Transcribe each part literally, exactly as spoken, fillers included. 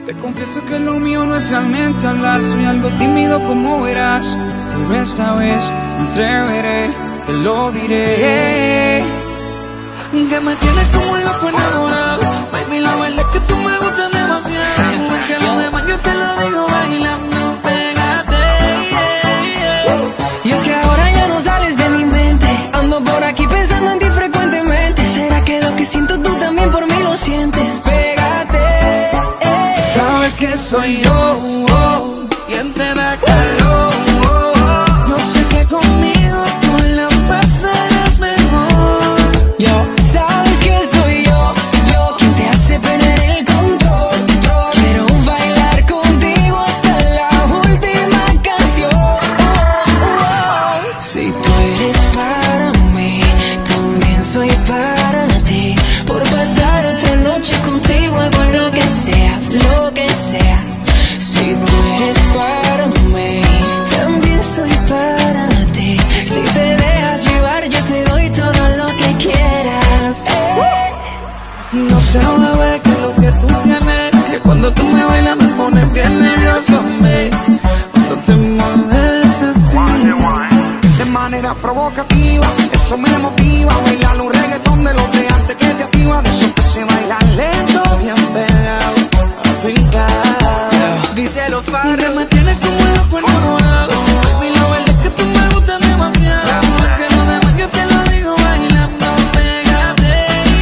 Te confieso que lo mío no es realmente hablar. Soy algo tímido como verás, pero esta vez me atreveré, te lo diré. Que me tienes como loco enamorado. Baby, la verdad es que tú me gustas demasiado. Más que lo demás yo te lo digo bailando, pégate. Y es que ahora ya no sales de mi mente. Ando por aquí pensando en ti frecuentemente. ¿Será que lo que siento tú también por mí lo sientes? Pégate. Sabes que soy yo, oh, quien te da calor. Yo sé que conmigo tú la pasarás mejor. Yo, sabes que soy yo, yo quien te hace perder el control. Quiero bailar contigo hasta la última canción. Oh, oh. Si tú eres para mí, también soy para ti. Por pasar otra noche contigo hago lo que sea, lo que sea. Si tú eres para mí, también soy para ti. Si te dejas llevar, yo te doy todo lo que quieras. Eh. No sé, bebé, que lo que tú tienes, que cuando tú me bailas me pones bien nervioso, me. Cuando te mueves así, de manera provocativa, eso me motiva. Bailar un reggaetón de los de antes que te activa. De esos que se bailan lento, bien pegado, afincado. Díselo, Que Farro. me tienes como loco enamorado. Baby, la verdad es que tú me gustas demasiado. Más que lo demás yo te lo digo bailando, pégate.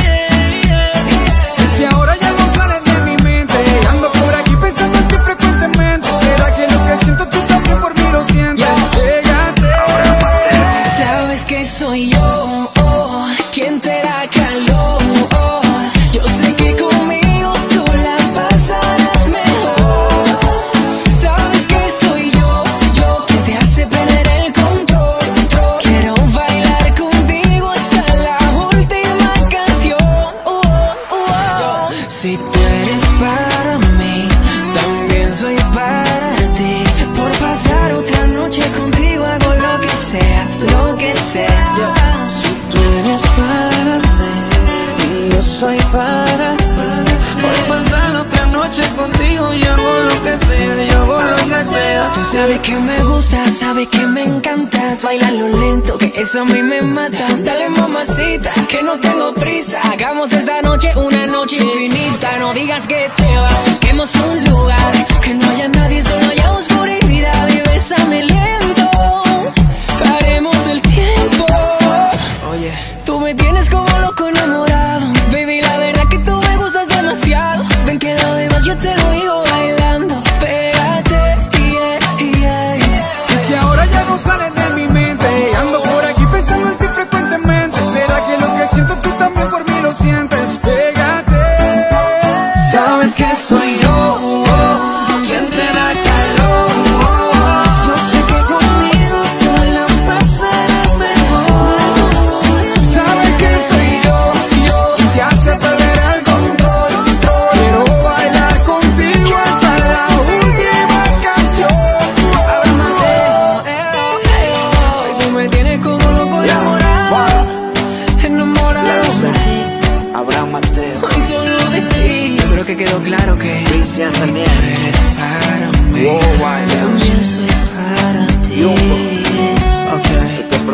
Es que ahora ya no sales de mi mente. Ando por aquí pensando en ti frecuentemente. ¿Será que lo que siento tú también por mí lo sientes? Pégate. Sabes que soy yo, oh, quien te da calor. Oh, yo sé que conmigo tú la pasarás mejor. Sabes que soy yo, yo quien te hace perder el control. Quiero bailar contigo hasta la última canción. Oh, oh, oh. Si tú eres para mí, también soy para ti. Por pasar otra noche contigo hago lo que sea, lo que sea. Si tú eres para mí y yo soy para ti, por pasar otra noche contigo yo hago lo que sea, yo hago lo que sea. Tú sabes que me gusta, sabes que me encantas. Bailalo lento, que eso a mí me mata. Dale, mamacita, que no tengo prisa. Hagamos esta noche una noche infinita. No digas que te vas, busquemos un lugar que no haya nadie, solo haya oscuridad. Y bésame lento, paremos el tiempo. Oye, tú me tienes como loco enamorado. Baby, la verdad que tú me gustas demasiado. Ven que lo demás yo te lo digo bailando. Pégate, yeah, yeah. Es que ahora ya no sales de mi mente. Ando por aquí pensando en ti frecuentemente. ¿Será que lo que siento tú también por mí lo sientes? Pégate. Sabes que soy yo, oh, quien te da calor. Yo sé que conmigo tú la pasarás mejor. Sabes que soy yo, yo quien te hace perder el control. Quiero bailar contigo hasta la última canción. Tú me tienes como loco enamorado, enamorado de ti, Abraham Mateo, y solo de ti. Yo creo que quedó claro que Cristian tú Saniel, eres para mí, Worldwide también soy para ti. Yumbo. Okay.